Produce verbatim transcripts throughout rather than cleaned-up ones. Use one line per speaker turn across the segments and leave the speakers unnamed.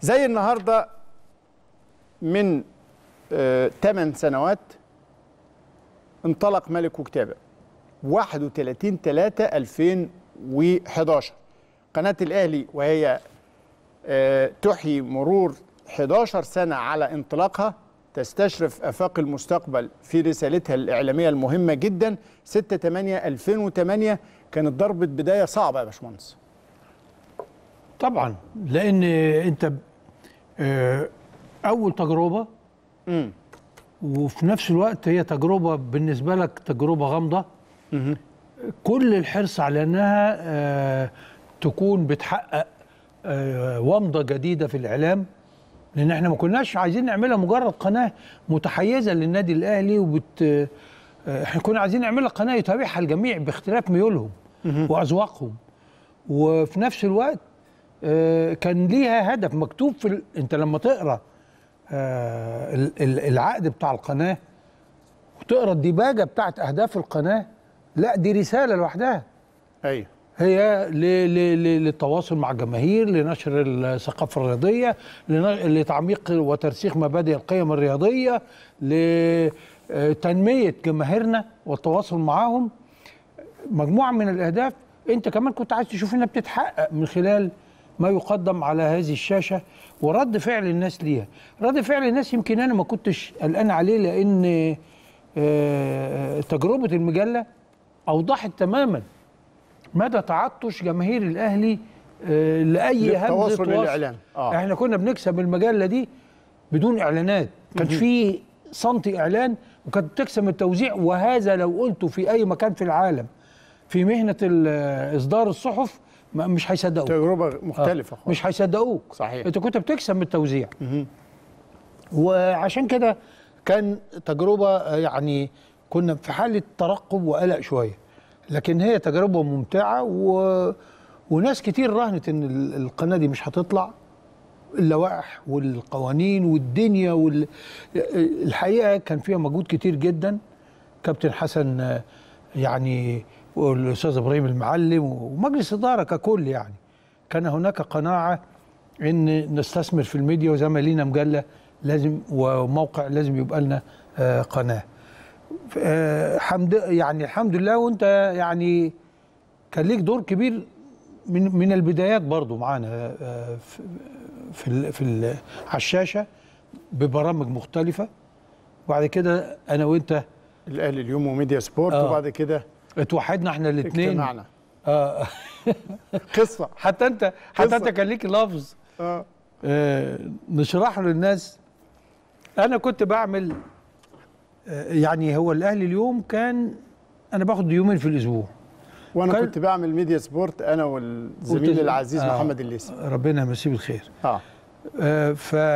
زي النهارده من ثمان سنوات انطلق ملك وكتابه واحد وثلاثين ثلاثة ألفين وحداشر. قناة الأهلي وهي آه تحيي مرور حداشر سنة على انطلاقها، تستشرف آفاق المستقبل في رسالتها الإعلامية المهمة جدا. ستة ثمانية ألفين وثمانية كانت ضربة بداية صعبة يا باشمهندس.
طبعا لأن أنت أول تجربة
امم
وفي نفس الوقت هي تجربة بالنسبة لك تجربة غامضة.
امم
كل الحرص على أنها آه تكون بتحقق آه ومضة جديدة في الإعلام، لأن احنا ما كناش عايزين نعملها مجرد قناة متحيزة للنادي الأهلي وبت آه احنا كنا عايزين نعملها قناة يتابعها الجميع باختلاف ميولهم وأذواقهم، وفي نفس الوقت آه كان ليها هدف مكتوب في ال... انت لما تقرا آه العقد بتاع القناة وتقرا الديباجة بتاعت أهداف القناة، لا دي رسالة لوحدها.
ايوه،
هي ل... ل... للتواصل مع الجماهير، لنشر الثقافة الرياضية، لن... لتعميق وترسيخ مبادئ القيم الرياضية، لتنمية جماهيرنا والتواصل معاهم. مجموعة من الأهداف أنت كمان كنت عايز تشوف إنها بتتحقق من خلال ما يقدم على هذه الشاشة ورد فعل الناس ليها. رد فعل الناس يمكن أنا ما كنتش قلقان عليه، لأن تجربة المجلة أوضحت تماما مدى تعطش جماهير الأهلي لأي همزة
تواصل الإعلام.
آه. احنا كنا بنكسب المجلة دي بدون إعلانات، كانش في سنتي إعلان، وكانت بتكسب التوزيع. وهذا لو قلته في أي مكان في العالم في مهنة إصدار الصحف مش هيصدقوك.
تجربة مختلفة
آه. مش هيصدقوك.
صحيح.
انت كنت بتكسب من التوزيع. وعشان كده كان تجربة يعني كنا في حالة ترقب وقلق شوية، لكن هي تجربة ممتعة و... وناس كتير راهنت ان القناة دي مش هتطلع. اللوائح والقوانين والدنيا وال... الحقيقة كان فيها مجهود كتير جدا. كابتن حسن يعني والاستاذ ابراهيم المعلم ومجلس اداره ككل، يعني كان هناك قناعه ان نستثمر في الميديا، وزي ما لينا مجله لازم وموقع لازم يبقى لنا آه قناه. آه حمد يعني الحمد لله. وانت يعني كان ليك دور كبير من من البدايات برضو معانا آه في في, ال في ال على الشاشه ببرامج مختلفه. وبعد كده انا وانت
الاهلي اليوم وميديا سبورت آه. وبعد كده
اتوحدنا احنا الاثنين،
اجتمعنا.
اه
قصه.
حتى انت حتى انت كان ليك لفظ
اه,
آه نشرحه للناس. انا كنت بعمل آه يعني هو الاهلي اليوم كان انا باخد يومين في الاسبوع،
وانا كنت بعمل ميديا سبورت انا والزميل العزيز آه محمد الليثي،
ربنا يمسيه بالخير.
اه,
آه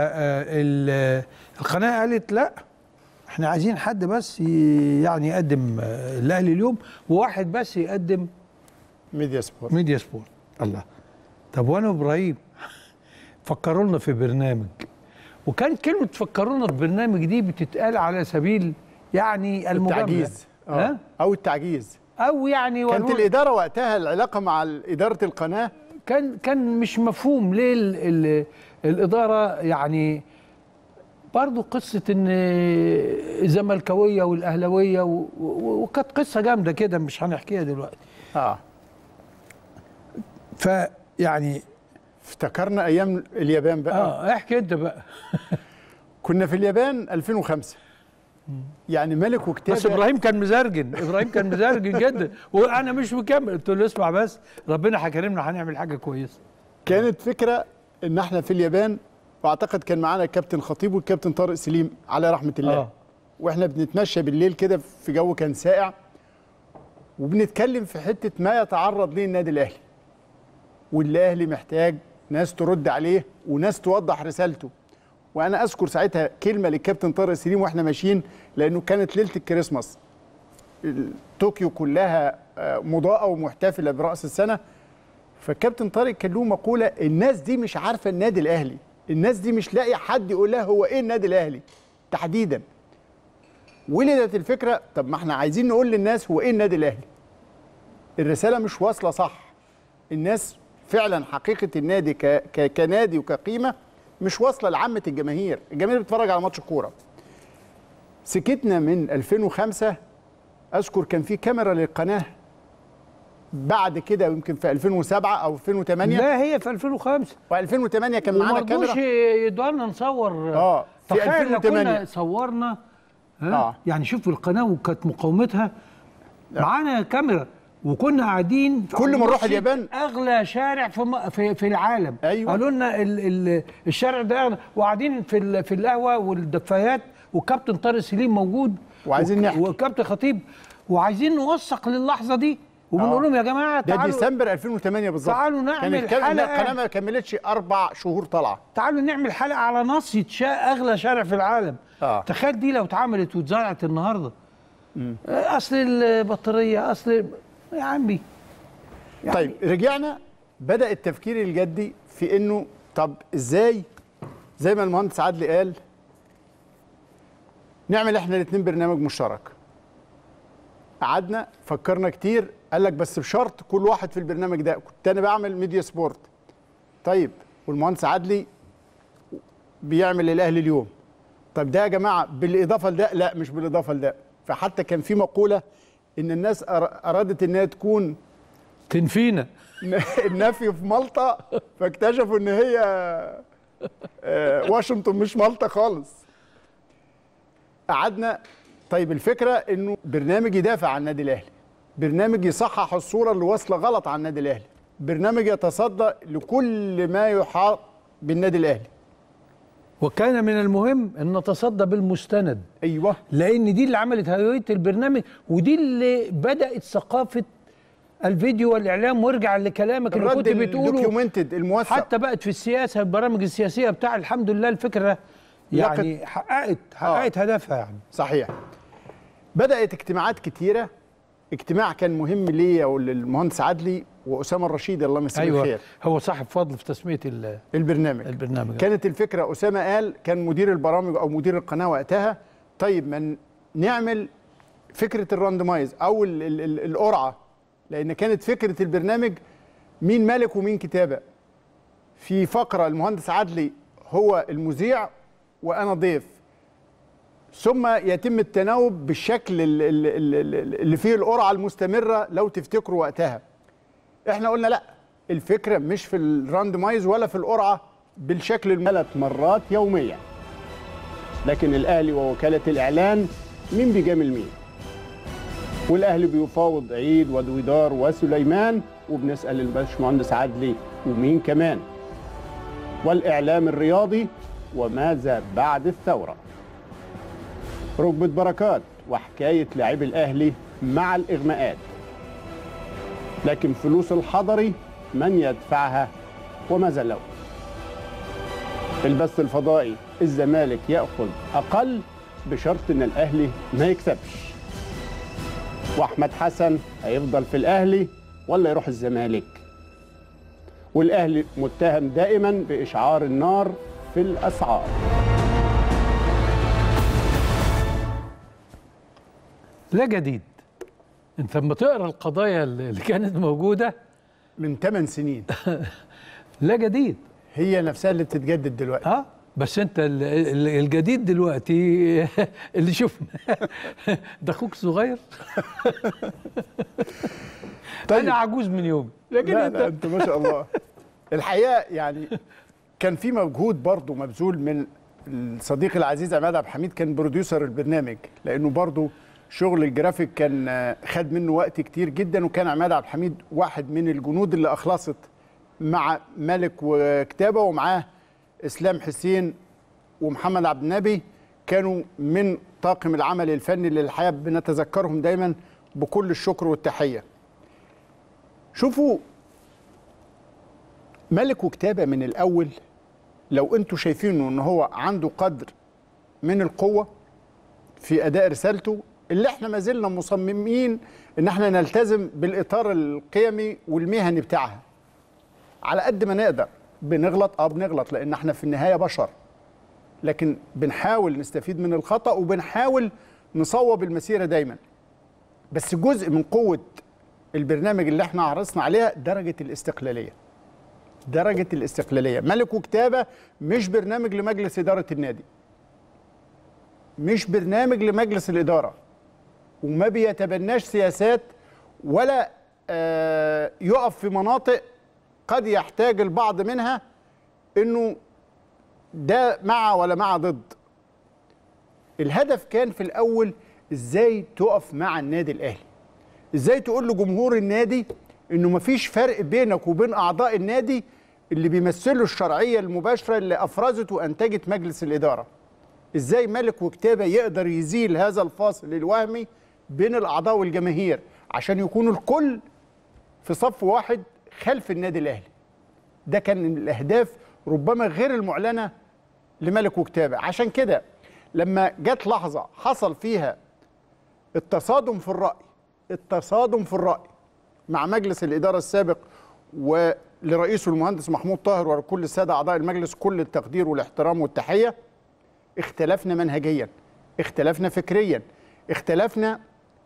فالقناه قالت لا احنا عايزين حد بس يعني يقدم الاهلي اليوم، وواحد بس يقدم
ميديا سبورت.
ميديا سبورت. الله، طب وانا ابراهيم فكروا لنا في برنامج، وكانت كلمه فكروا لنا في برنامج دي بتتقال على سبيل يعني المجامله،
التعجيز اه او التعجيز
او يعني
كانت الاداره وقتها العلاقه مع اداره القناه
كان كان مش مفهوم ليه ال ال الاداره يعني برضو قصة ان الزملكاوية والاهلاوية وكانت قصة جامدة كده مش هنحكيها دلوقتي.
اه
فيعني
افتكرنا ايام اليابان بقى.
اه احكي انت بقى.
كنا في اليابان ألفين وخمسة، يعني ملك وكتابة.
بس ابراهيم كان مزرجن، ابراهيم كان مزرجن جدا، وانا مش مكمل. قلت له اسمع بس ربنا هيكرمنا هنعمل حاجة كويسة.
كانت فكرة ان احنا في اليابان، واعتقد كان معانا الكابتن خطيب والكابتن طارق سليم على رحمه الله. آه. واحنا بنتمشى بالليل كده في جو كان ساقع، وبنتكلم في حته ما يتعرض ليه النادي الاهلي، والاهلي محتاج ناس ترد عليه وناس توضح رسالته. وانا اذكر ساعتها كلمه للكابتن طارق سليم واحنا ماشيين، لانه كانت ليله الكريسماس، طوكيو كلها مضاءه ومحتفله براس السنه. فالكابتن طارق كان له مقوله: الناس دي مش عارفه النادي الاهلي، الناس دي مش لاقي حد يقول لها هو ايه النادي الاهلي تحديدا. ولدت الفكره، طب ما احنا عايزين نقول للناس هو ايه النادي الاهلي. الرساله مش واصله صح، الناس فعلا حقيقه النادي ك... ك... كنادي وكقيمه مش واصله لعامه الجماهير، الجماهير بتتفرج على ماتش كوره. سكتنا من ألفين وخمسة، اذكر كان في كاميرا للقناه بعد كده يمكن في ألفين وسبعة او ألفين وثمانية.
لا هي في ألفين وخمسة
وألفين وثمانية كان معانا كاميرا.
وما يدوا لنا نصور.
اه في ألفين وثمانية
كنا صورنا. ها
آه.
يعني شوف القناه وكانت مقاومتها معانا كاميرا، وكنا قاعدين
كل ما نروح اليابان
اغلى شارع في م... في, في العالم.
أيوة.
قالوا لنا ال... ال... الشارع ده اغلى، وقاعدين في ال... في القهوه والدفايات، والكابتن طارق سليم موجود
وعايزين نحكي،
والكابتن خطيب، وعايزين نوثق للحظه دي، وبنقول لهم يا جماعه
تعالوا. ده ديسمبر ألفين وثمانية بالظبط.
تعالوا نعمل حلقه.
القناه ما كملتش اربع شهور طالعه.
تعالوا نعمل حلقه على ناصيه شا... اغلى شارع في العالم.
آه.
تخيل دي لو اتعملت واتذاعت النهارده. مم. اصل البطاريه، اصل يا عمي
يعني. طيب رجعنا، بدأ التفكير الجدي في انه طب ازاي زي ما المهندس عدلي قال نعمل احنا الاثنين برنامج مشترك. قعدنا فكرنا كتير، قال لك بس بشرط كل واحد في البرنامج ده. كنت انا بعمل ميديا سبورت، طيب والمهندس عدلي بيعمل الاهلي اليوم. طب ده يا جماعه بالاضافه لده؟ لا مش بالاضافه لده. فحتى كان في مقوله ان الناس ارادت انها تكون
تنفينا
النفي في مالطا، فاكتشفوا ان هي واشنطن مش مالطا خالص. قعدنا طيب الفكره انه برنامج يدافع عن النادي الاهلي، برنامج يصحح الصوره اللي واصله غلط عن النادي الاهلي، برنامج يتصدى لكل ما يحاط بالنادي الاهلي.
وكان من المهم ان نتصدى بالمستند.
ايوه،
لان دي اللي عملت هويه البرنامج، ودي اللي بدات ثقافه الفيديو والاعلام. وارجع لكلامك اللي كنت بتقوله،
الدوكيومنتد الموثق،
حتى بقت في السياسه، البرامج السياسيه بتاع الحمد لله الفكره يعني حققت حققت آه. هدفها يعني.
صحيح. بدات اجتماعات كتيره. اجتماع كان مهم ليا وللمهندس عدلي واسامه الرشيد الله يمسيه
أيوة.
بالخير،
هو صاحب فضل في تسميه
البرنامج.
البرنامج
كانت الفكره اسامه قال، كان مدير البرامج او مدير القناه وقتها، طيب ما نعمل فكره الراندمايز او ال ال ال القرعه، لان كانت فكره البرنامج مين مالك ومين كتابه. في فقره المهندس عدلي هو المذيع وانا ضيف، ثم يتم التناوب بالشكل اللي فيه القرعه المستمره لو تفتكروا وقتها. احنا قلنا لا، الفكره مش في الراندمايز ولا في القرعه بالشكل ثلاث مرات يوميا. لكن الاهلي ووكاله الاعلان مين بيجامل مين؟ والاهلي بيفاوض عيد ودويدار وسليمان، وبنسال الباشمهندس عدلي ومين كمان؟ والاعلام الرياضي وماذا بعد الثوره؟ ركبة بركات وحكاية لاعب الأهلي مع الإغماءات. لكن فلوس الحضري من يدفعها وماذا لو؟ البث الفضائي الزمالك يأخذ أقل بشرط إن الأهلي ما يكسبش. وأحمد حسن هيفضل في الأهلي ولا يروح الزمالك؟ والأهلي متهم دائما بإشعار النار في الأسعار.
لا جديد. انت لما تقرا القضايا اللي كانت موجوده
من ثمان سنين
لا جديد،
هي نفسها اللي بتتجدد دلوقتي.
اه بس انت الجديد دلوقتي اللي شفنا ده اخوك صغير. طيب. انا عجوز من يومي،
لكن لا انت لا انت ما شاء الله. الحقيقه يعني كان في مجهود برضه مبذول من الصديق العزيز عماد عبد الحميد، كان بروديوسر البرنامج، لانه برضه شغل الجرافيك كان خد منه وقت كتير جدا. وكان عماد عبد الحميد واحد من الجنود اللي اخلصت مع مالك وكتابه، ومعاه اسلام حسين ومحمد عبد النبي، كانوا من طاقم العمل الفني اللي الحقيقه بنتذكرهم دايما بكل الشكر والتحيه. شوفوا مالك وكتابه من الاول، لو انتوا شايفينه ان هو عنده قدر من القوه في اداء رسالته، اللي احنا ما زلنا مصممين ان احنا نلتزم بالاطار القيمي والمهني بتاعها على قد ما نقدر. بنغلط اه بنغلط، لان احنا في النهايه بشر، لكن بنحاول نستفيد من الخطأ وبنحاول نصوب المسيره دايما. بس جزء من قوه البرنامج اللي احنا عرضنا عليها درجه الاستقلاليه. درجه الاستقلاليه. ملك وكتابه مش برنامج لمجلس اداره النادي، مش برنامج لمجلس الاداره، وما بيتبناش سياسات ولا آه يقف في مناطق قد يحتاج البعض منها انه ده مع ولا مع ضد. الهدف كان في الاول ازاي تقف مع النادي الاهلي، ازاي تقول لجمهور النادي انه مفيش فرق بينك وبين اعضاء النادي اللي بيمثلوا الشرعيه المباشره اللي افرزت وانتجت مجلس الاداره. ازاي ملك وكتابه يقدر يزيل هذا الفاصل الوهمي بين الاعضاء والجماهير عشان يكونوا الكل في صف واحد خلف النادي الاهلي. ده كان من الاهداف ربما غير المعلنه لملك وكتابه. عشان كده لما جت لحظه حصل فيها التصادم في الراي التصادم في الراي مع مجلس الاداره السابق ولرئيسه المهندس محمود طاهر ولكل الساده اعضاء المجلس كل التقدير والاحترام والتحيه، اختلفنا منهجيا، اختلفنا فكريا، اختلفنا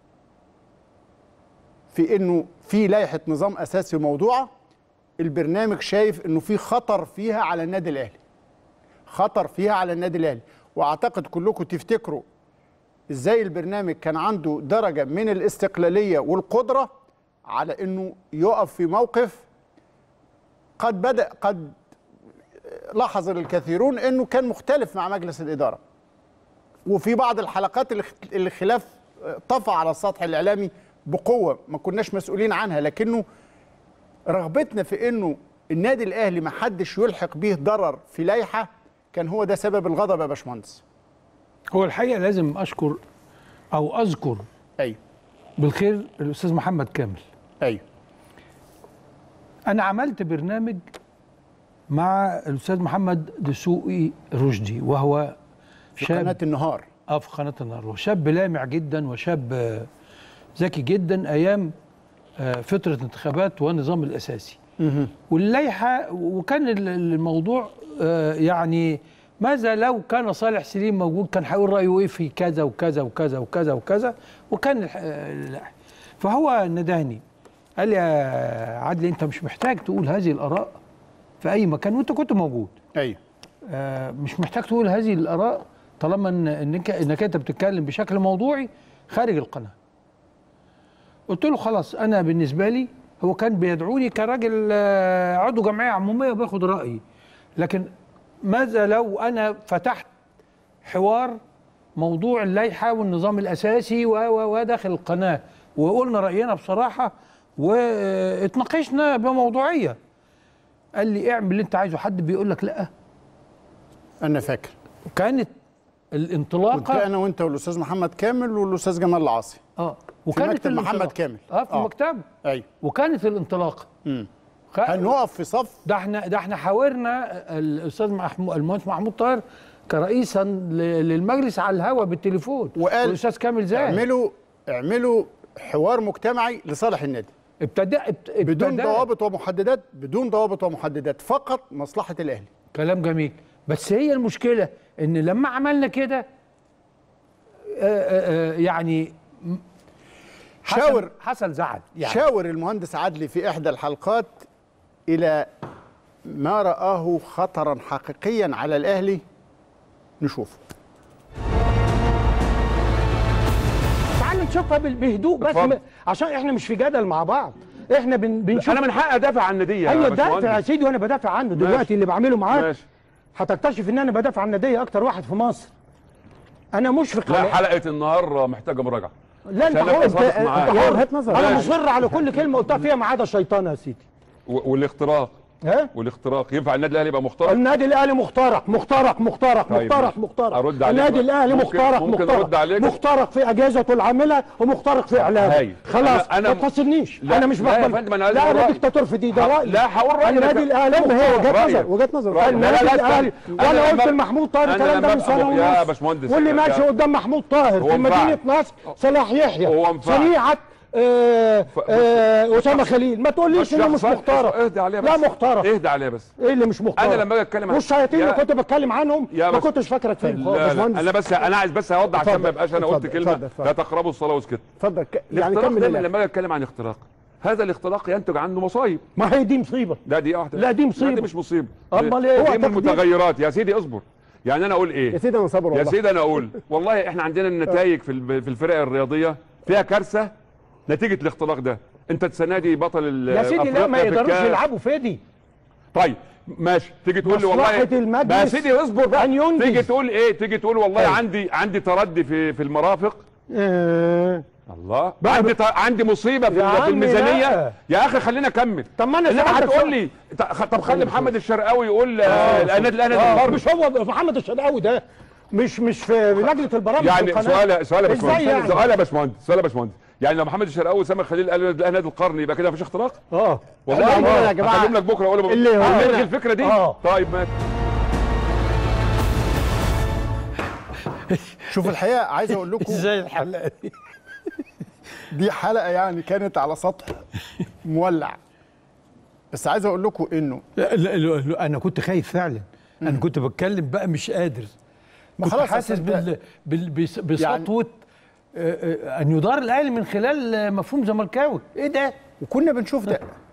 في انه في لائحه نظام اساسي موضوعه البرنامج شايف انه في خطر فيها على النادي الاهلي. خطر فيها على النادي الاهلي، واعتقد كلكم تفتكروا ازاي البرنامج كان عنده درجه من الاستقلاليه والقدره على انه يقف في موقف قد بدا قد لاحظ الكثيرون انه كان مختلف مع مجلس الاداره. وفي بعض الحلقات اللي الخلاف طفى على السطح الاعلامي بقوه ما كناش مسؤولين عنها، لكنه رغبتنا في انه النادي الاهلي ما حدش يلحق به ضرر في لائحه كان هو ده سبب الغضب يا باشمهندس.
هو الحقيقه لازم اشكر او اذكر
ايوه
بالخير الاستاذ محمد كامل.
ايوه
انا عملت برنامج مع الاستاذ محمد دسوقي رشدي وهو
في قناه النهار.
اه في قناه النهار، وشاب لامع جدا وشاب ذكي جدا ايام فتره انتخابات والنظام الاساسي. واللائحه وكان الموضوع يعني ماذا لو كان صالح سليم موجود كان هيقول رايه ايه في كذا وكذا وكذا وكذا وكذا، وكان اللائحه. فهو نداني قال لي يا عدلي انت مش محتاج تقول هذه الاراء في اي مكان وانت كنت موجود.
ايوه
آه مش محتاج تقول هذه الاراء طالما ان انك انك انت بتتكلم بشكل موضوعي خارج القناه. قلت له خلاص انا بالنسبه لي هو كان بيدعوني كراجل عضو جمعيه عموميه وباخد رايي، لكن ماذا لو انا فتحت حوار موضوع اللائحه والنظام الاساسي و و داخل القناه وقلنا راينا بصراحه واتناقشنا بموضوعيه. قال لي اعمل اللي انت عايزه، حد بيقول لك لا؟
انا فاكر
وكانت الانطلاقه
كنت انا وانت والاستاذ محمد كامل والاستاذ جمال العاصي
اه
وكانت في مكتب محمد كامل
اه في مكتبه.
ايوه
وكانت الانطلاقه
امم خ... هنقف في صف.
ده احنا ده احنا حاورنا الاستاذ محمود المهندس محمود طاهر كرئيسا للمجلس على الهواء بالتليفون،
وقال
والاستاذ كامل زاهد
اعملوا اعملوا حوار مجتمعي لصالح النادي
ابتدى
بدون ضوابط ومحددات، بدون ضوابط ومحددات، فقط مصلحه الاهلي.
كلام جميل، بس هي المشكله ان لما عملنا كده يعني
شاور
حصل زعل
يعني. شاور المهندس عدلي في احدى الحلقات الى ما رآه خطرا حقيقيا على الاهلي. نشوفه.
تعال نشوفها بهدوء بس م... عشان احنا مش في جدل مع بعض، احنا بن... بنشوف.
انا من حقي ادافع عن النديه.
ايوه دافع يا سيدي وانا بدافع عنه دلوقتي. ماشي. اللي بعمله معاك
ماشي.
هتكتشف ان انا بدافع عن النديه اكتر واحد في مصر. انا مشفق.
لا حلقه النهار محتاجه مراجعه.
لا انت وجهه نظر. انا مصر على كل كلمه قلتها فيها ما عدا الشيطان يا سيدي.
والاختراق
ها؟
والاختراق ينفع النادي الاهلي يبقى مخترق؟
النادي الاهلي مخترق مخترق مخترق طيب مخترق مخترق
ارد عليك.
النادي الاهلي مخترق
ممكن
مخترق
ارد عليك.
مخترق في اجهزته العامله ومخترق في اعلامه. خلاص ما تفصلنيش. انا مش بقبل. لا لا انا ديكتاتور في دي ده رايي.
لا هقول رايي.
النادي الاهلي ما هي وجهه نظر وجهه نظر النادي الاهلي. وانا قلت لمحمود طاهر الكلام ده من سنه ونص
يا باشمهندس
واللي ماشي قدام محمود طاهر في مدينه نصر صلاح يحيى صنيعه آه آه اسامه خليل. ما تقوليش انه مش مخترق.
اهدى عليها بس.
لا مخترق.
اهدى عليها بس.
ايه اللي مش مخترق؟
انا لما اجي اتكلم
عن والشياطين اللي كنت بتكلم عنهم ما كنتش فاكرك فيهم
خالص. انا بس انا عايز بس اوضح عشان ما يبقاش انا قلت كلمه لا تقربوا الصلاه وسكت.
اتفضل
يعني كمل. لما اجي اتكلم عن اختراق هذا الاختلاق ينتج عنه مصايب.
ما هي دي مصيبه.
لا دي واحده.
لا دي مصيبه.
لا دي مش مصيبه.
امال ايه؟
دي من المتغيرات. يا سيدي اصبر. يعني انا اقول ايه؟
يا سيدي انا صابر والله.
يا سيدي انا اقول والله احنا عندنا النتائج في في الفرق الرياضيه فيها كارثه نتيجه الاختلاق ده. انت السنه دي بطل
يا سيدي لا ما يقدروش يلعبوا فادي.
طيب ماشي، تيجي تقول لي والله يا سيدي اصبر بقى، تيجي تقول ايه؟ تيجي تقول والله أيه. عندي عندي تردي في في المرافق.
أه.
الله عندي ط... عندي مصيبه في, في الميزانيه. لا. يا اخي خلينا اكمل.
طب ما انا
انما هتقول لي طب خلي محمد الشرقاوي يقول النادي الاهلي القرن.
مش هو محمد الشرقاوي ده مش مش في لجنه البرامج
يعني سؤال سؤال يا باشمهندس
يعني؟
سؤال يا باشمهندس سؤال يا باشمهندس يعني لو محمد الشرقاوي وسامح خليل قالوا نادي القرن يبقى كده مفيش اختراق؟
اه
والله يا جماعه هكلم لك بكره اقول
اللي
هو الفكره دي.
آه.
طيب ماشي.
شوف الحقيقه عايز اقول لكم
ازاي الحلقه دي
دي حلقه يعني كانت على سطح مولع، بس عايز اقول لكم انه
لا لا لا انا كنت خايف فعلا. انا كنت بتكلم بقى مش قادر، كنت حاسس بال بال بسطوه يعني ان يدار الاهلي من خلال مفهوم زملكاوي. ايه ده؟
وكنا بنشوف ده